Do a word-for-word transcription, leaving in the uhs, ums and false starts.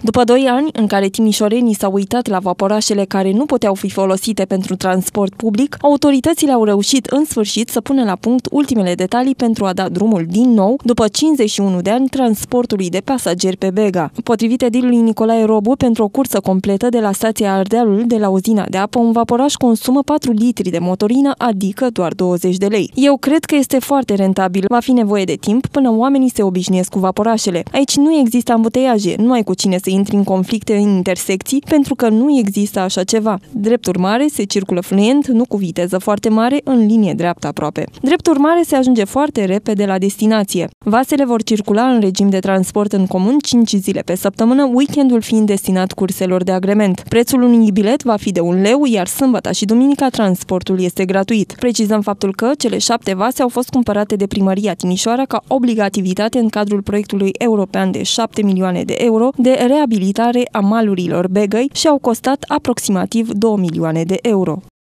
După doi ani, în care timișorenii s-au uitat la vaporașele care nu puteau fi folosite pentru transport public, autoritățile au reușit în sfârșit să pună la punct ultimele detalii pentru a da drumul din nou, după cincizeci și unu de ani, transportului de pasageri pe Bega. Potrivit edilului Nicolae Robu, pentru o cursă completă de la stația Ardealul de la uzina de apă, un vaporaș consumă patru litri de motorină, adică doar douăzeci de lei. Eu cred că este foarte rentabil. Va fi nevoie de timp până oamenii se obișnuiesc cu vaporașele. Aici nu există ambuteiaje, nu ai cu cine să intri în conflicte în intersecții, pentru că nu există așa ceva. Drept urmare, se circulă fluent, nu cu viteză foarte mare, în linie dreaptă aproape. Drept urmare, se ajunge foarte repede la destinație. Vasele vor circula în regim de transport în comun cinci zile pe săptămână, weekendul fiind destinat curselor de agrement. Prețul unui bilet va fi de un leu, iar sâmbăta și duminica transportul este gratuit. Precizăm faptul că cele șapte vase au fost cumpărate de Primăria Timișoara ca obligativitate în cadrul proiectului european de șapte milioane de euro de reabilitare a malurilor Begăi și au costat aproximativ două milioane de euro.